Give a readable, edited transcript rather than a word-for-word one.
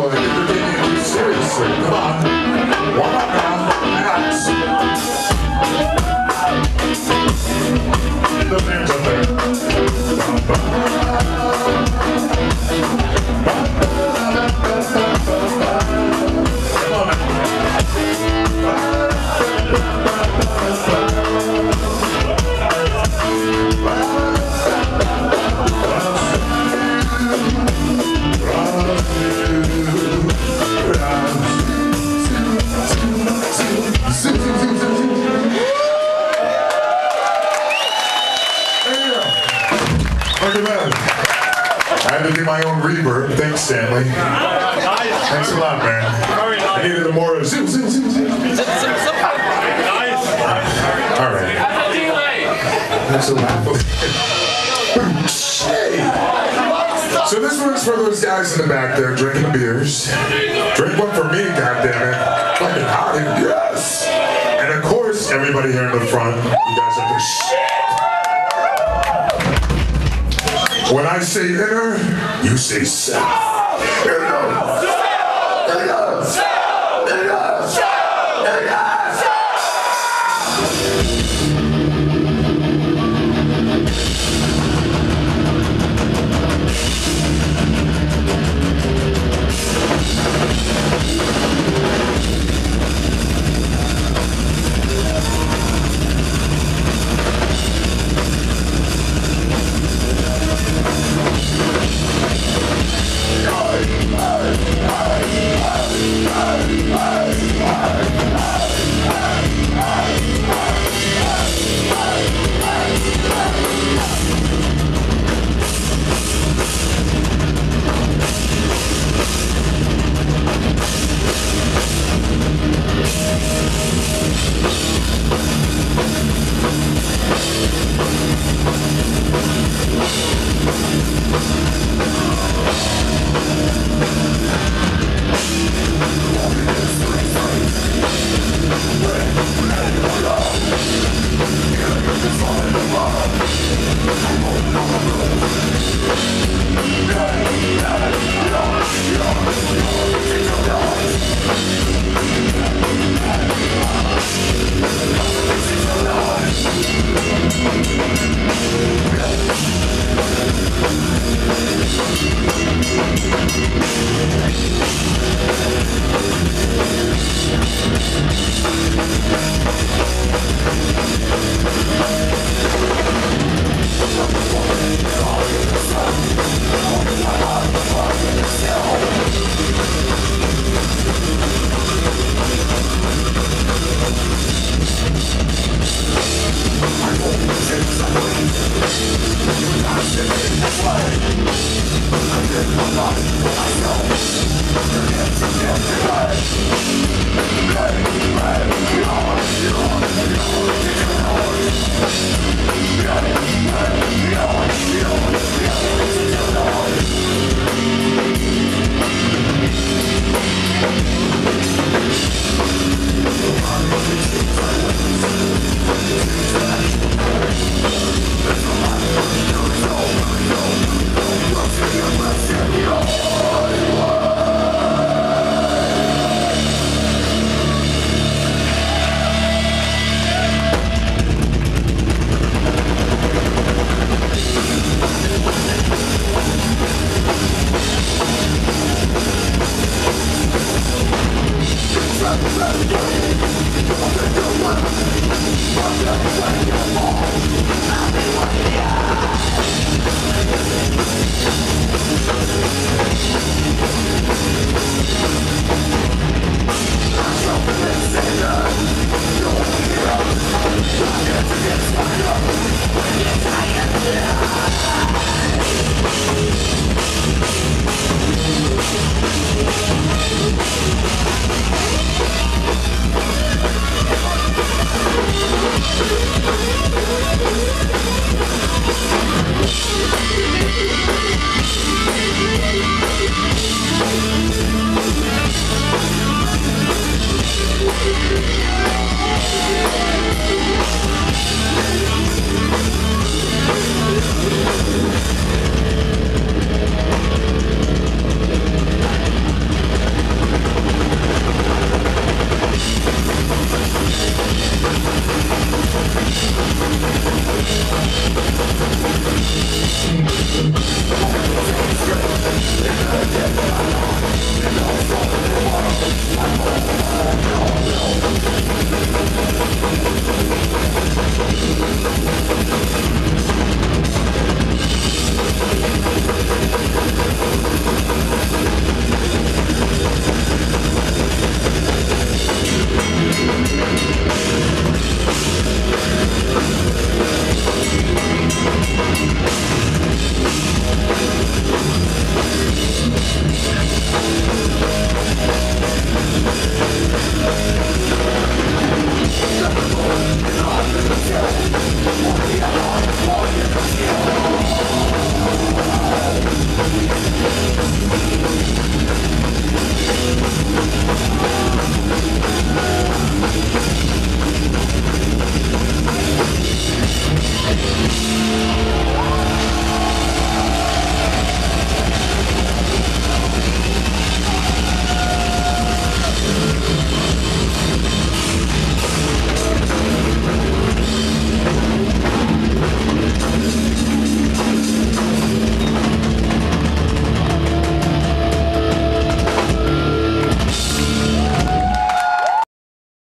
like you're taking it seriously. Come on. Warm up now. Relax. The hands up there. Come on now. I had to do my own reverb. Thanks, Stanley. Thanks a lot, man. I needed a more zoom, zoom, zoom, zoom. All right. That's a laugh. So this one's for those guys in the back there drinking the beers. Drink one for me, goddammit. Fucking hot in here. Yes! And of course, everybody here in the front, you guys have to shit. When I say inner, you say south.